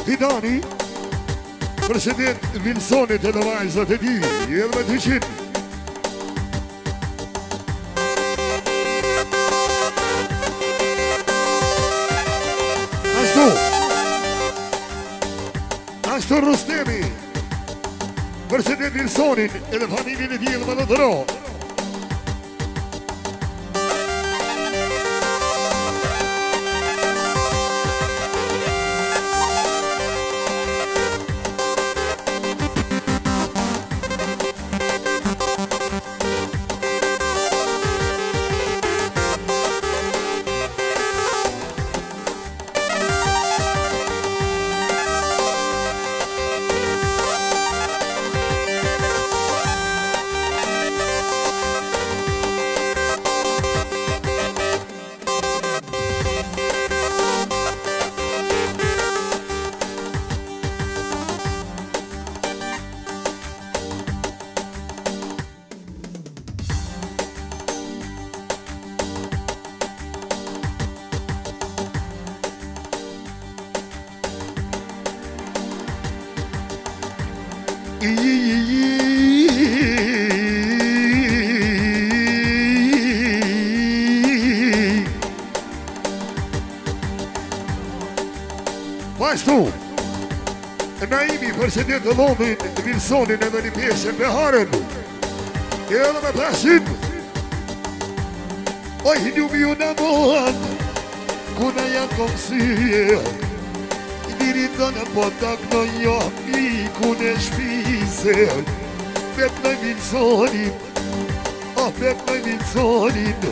Fidani, president Wilsoni te vajza të di, edhe të qin. Ashtu Rustemi, president Wilsonin edhe familjen e tij edhe më dhëro. Ashtu, Naimi president të Londrin, Wilsonin edhe një pjesë me haren, edhe me pasin. Oj, njumi ju në mohan, kuna janë komësie, Dirin të në potak në jami, kune shpise, bet në Wilsonin, bet në Wilsonin.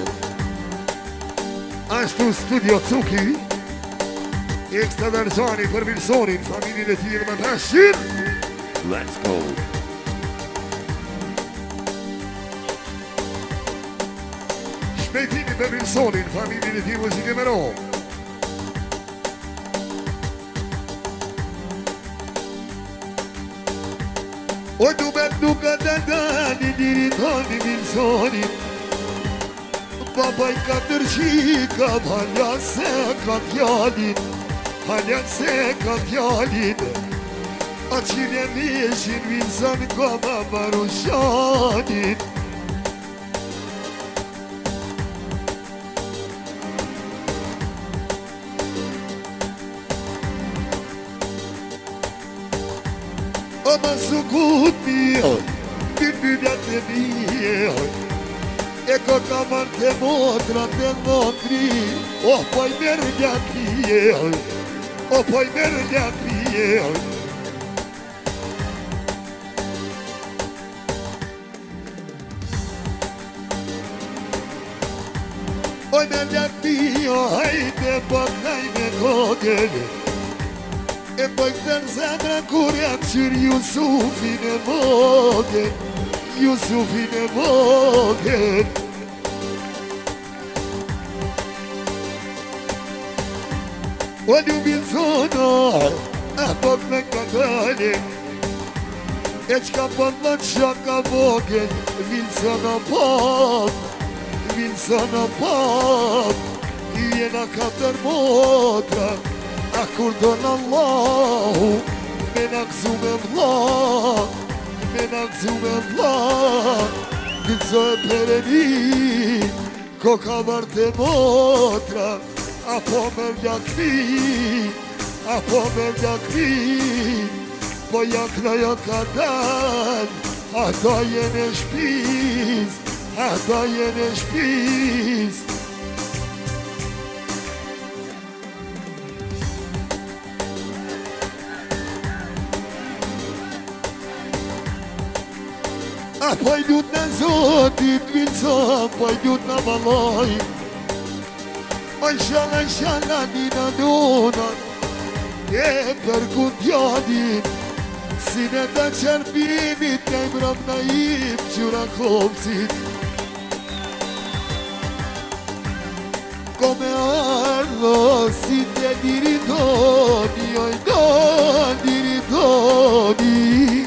Ashtu studio Cuki, Ekstra Darzani për Wilsonin, familjen e tij me pashin. Let's go. Shpejtimi për Wilsonin, familjen e tij muzikë me ro. O dumet nuk ka të dani diri tani Wilsonin. Baba i ka tërqika, bhalja se ka t'jalin. Halja se ka t'jalin, a qilje mishin Wilson ka ma marushanin. A ma sukut mija, bibibjat e mija, e ka kamar të motra të notri, po i merdja kje. O poj merdja pije. Oj merdja pije, hajde bëkaj me kodel. E poj këtër zemra kur jam qyr Jusufin e vogel, Jusufin e vogel. O një Wilsona, pok me këtële, e qka për në qaka vogel, Wilsona pop, Wilsona pop, jena katër motra, a kur do në Allahu, me në këzu me vla, me në këzu me vla, këzo e pereni, ko ka varte motra, apo merdja kri, apo merdja kri, po jakna jo ka dan, ata jene shpiz, ata jene shpiz. Po i lut në Zotit Wilson, po i lut në valoj. O shala një në donat, e për kundjadin, si në të qërpimit, në i mram në im qura kopsit. Kome ardho, si të diritoni, oj do diritoni.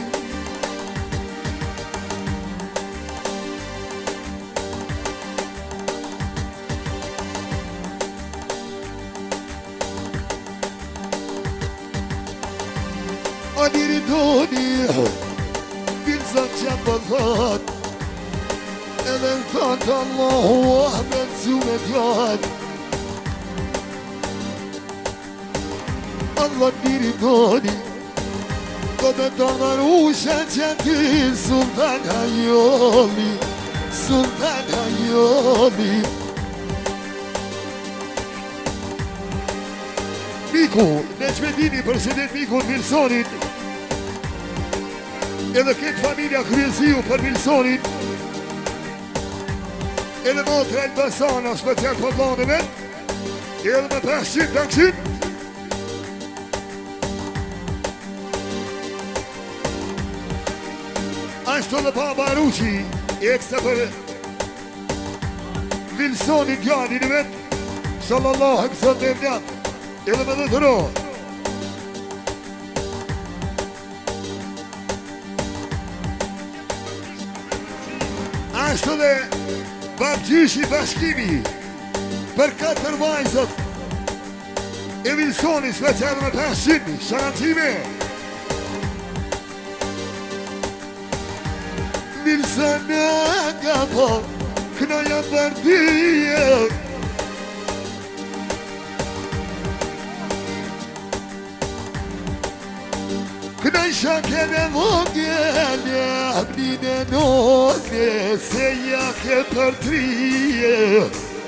Adiri doni Bilsan çapalat Elen tat Allahu Ahmet Zümet yad Allah diri doni Kode dağlar uşacaktı Sultan Hayoli Sultan Hayoli Miko, Necmedini, president Miko Wilsonit edhe këtë familja kryesiu për Wilsonit edhe motra Elbasana special për vladëve edhe me 500 takshit ashtu dhe pa Baruqi ekstra për Wilsonit gjani në vetë sallallahu hëmësot dhe vnjat edhe me dhe të ro ashtu dhe babgjyshi bashkimi për 4 vajzët e Wilsoni special me 500 sharantime Wilson nga po kënoja për dyje Kënaj shaken e vogele, abnine none, se jake për trije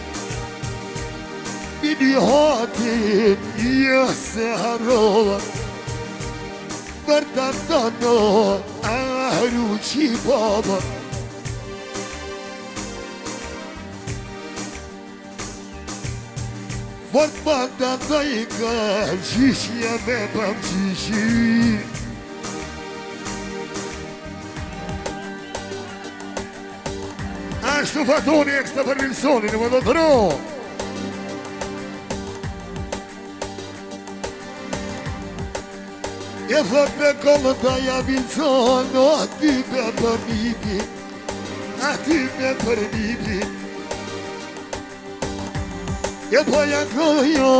Bini hatin, jo se harrova Për të tono, ahru qi baba Vot banda të i ka, gjishja me pëm gjishi Ashtu fatoni ekstra për Wilsoni në më do të ro E thot me kollë të ja Wilson O ati me për nipin Ati me për nipin E po ja kojo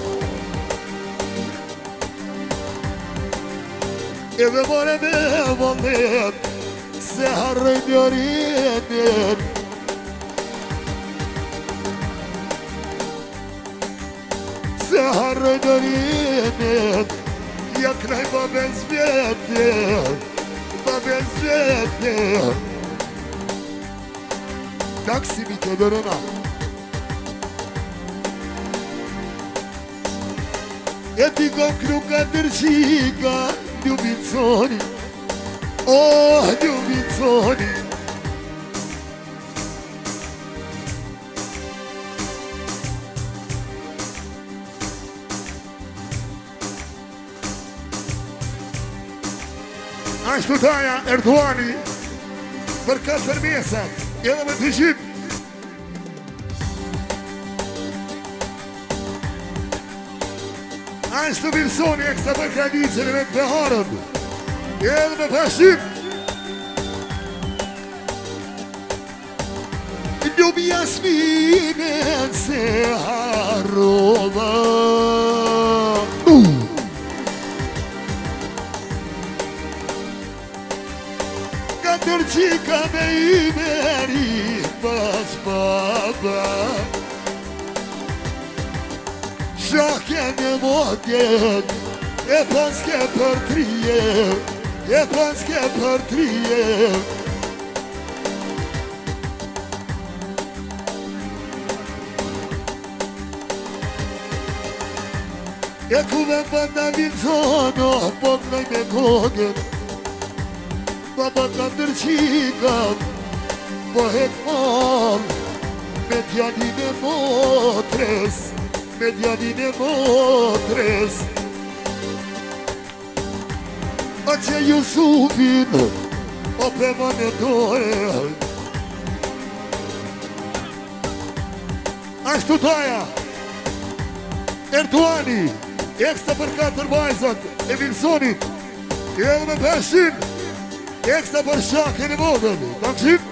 E dhe more me vëllet Se harrë njërinet Se harrë njërinet Ja kraj babes vjetë Babes vjetë Taksimi të dërëna E ti kom kruka tërqika Ljubiconi Oh, Ljubiconi Ashtu taja Erdoani për 4 mesat edhe me të gjip Ashtu Wilsoni ekstra për kradicën e me të beharën edhe me 500 Ljubi Jasmine se harrova Tërqika me I meri pas baba Shakjen e vogjen E pas ke për trije E pas ke për trije E kuve banda Wilsono Pognoj me gogjen Baba ka tërqika Po het mal Me djanin e motres Me djanin e motres A që Jusufin O pe mane dore Ashtu taja Erdoani Ekstra për 4 vajzat E Wilsonit Edhe me 500 Ekstra për shakën e vogël, takshim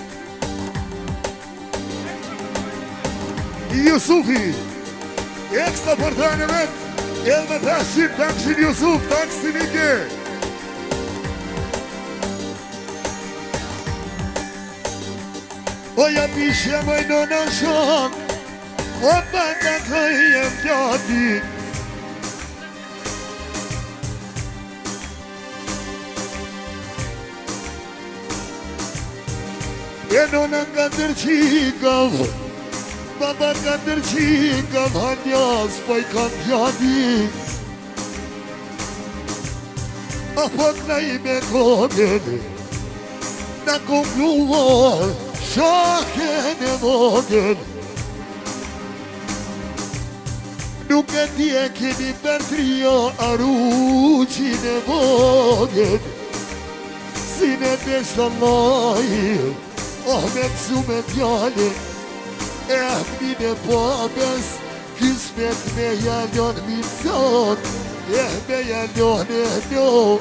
Jusufi Ekstra për të në vetë Edhe me 500 takshim Jusuf, taksim I ke ويا بيشا وينونا شام وبعدك هي بجادي ينونا قدر شيكاف بابا قدر شيكاف هنياس بايكان بجادي أفضل نايمة كودن نكون جوا شاكن مودن نوكتي أكيد برتريا أروجي نمودن سينة الله أحمد سومت يالي أحمي نبابس كسمت ميالون ميزان ميالون نو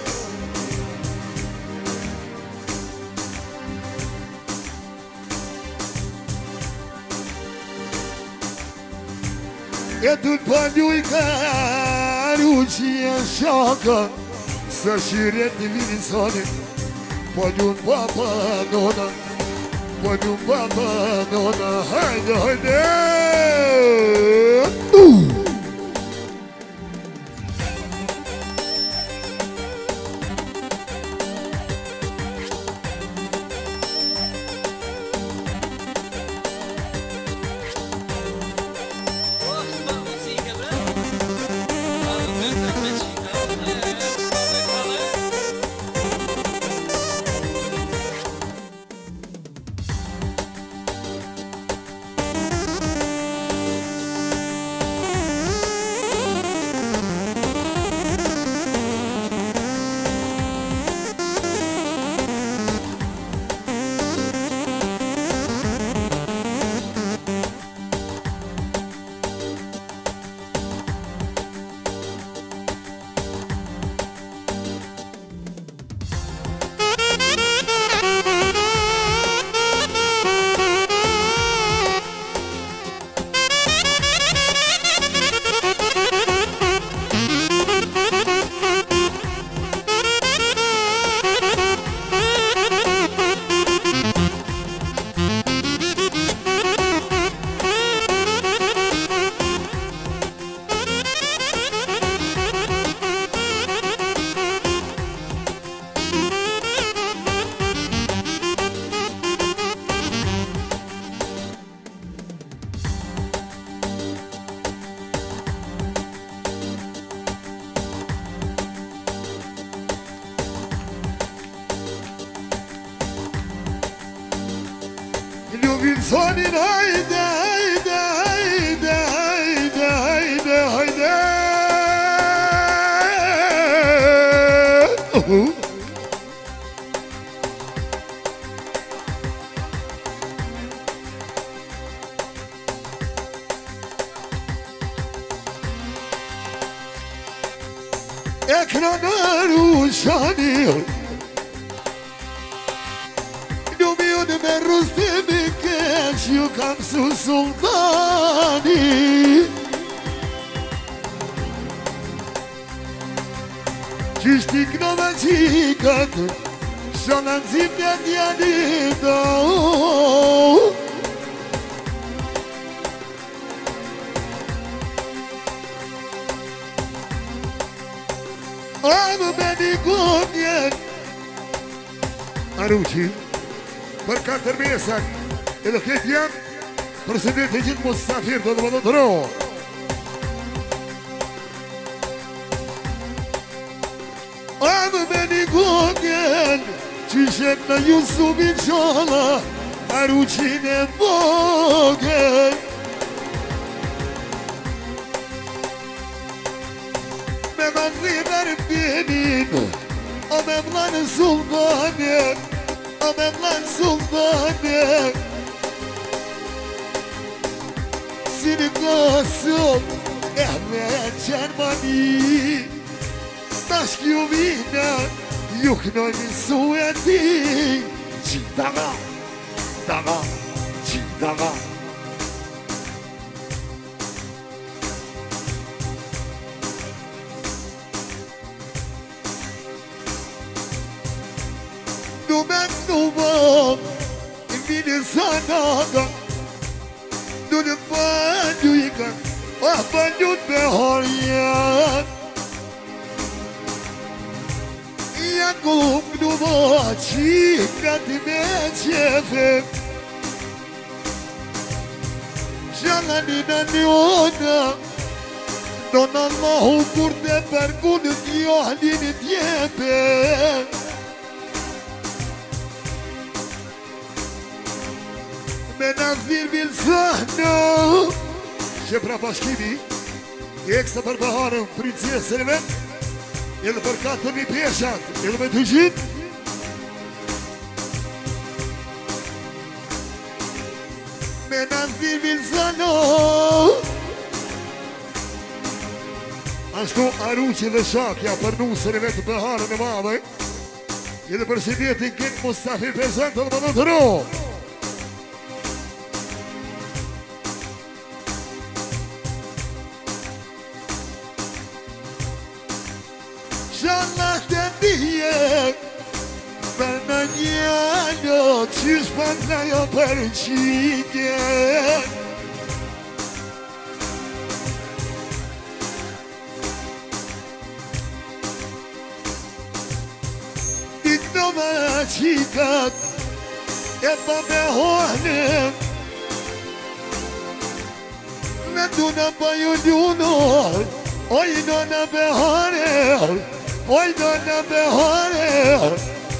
يدو البانيو يكاروشي الشاكا ساشيرت بلساني بانيو بابا نونا بانيو بابا نونا هيدا هيدا Sonny, haydi haydi haydi haydi haydi haydi. Ekranlar uşanıyor. Dumiyor ben Rüstem'i geçiyor kamsu sultani. Çiştik nova cikat, şanan zimnet yanında. Ama beni gönyen Aruchi Barcar Termesak El Ojetian Presidente Jit Mustafir Todo mundo duro Ama beni gönyen Çişetna Yusuf inşallah Aruchi'ne bogen Memnunlar benim O memlan sultanım O memlan sultanım Seni kasım Ehmet Cermani Taş yuvina Yuknon sueti Çindaga Daga Çindaga sanada Dune banduika bandut behorian Yakum dumachi Katime chefe Jalanina neona Don Allahu kurte pergunit yohlin djebe Me nazir bil sahna Që pra bashkimi I eksa për baharën princesën e vet Edhe për 4.000 pjeshat Edhe me të gjithë Me nazir bil sahna Ashtu Aruqi dhe Shakja për nusën e vetë baharën e madhe Edhe për shëndetin këtë Mustafi Pesant dhe më të ro Shallah të dhije Për në njëllë Qysh për në jo për qike Ditë në më qikat E pa me hohnim Në du në pa ju ljunor Oj në në behare Oj do në behare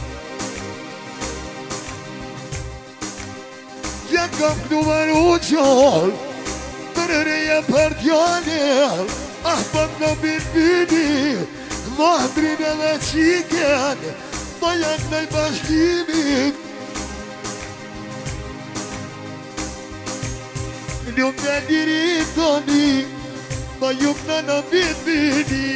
Ja kam kënuar u qol Për reje për tjone Ah për në birbini Mahdrin e dhe qiken Ma janë në bashkimit Nuk në njëri toni Ma juk në birbini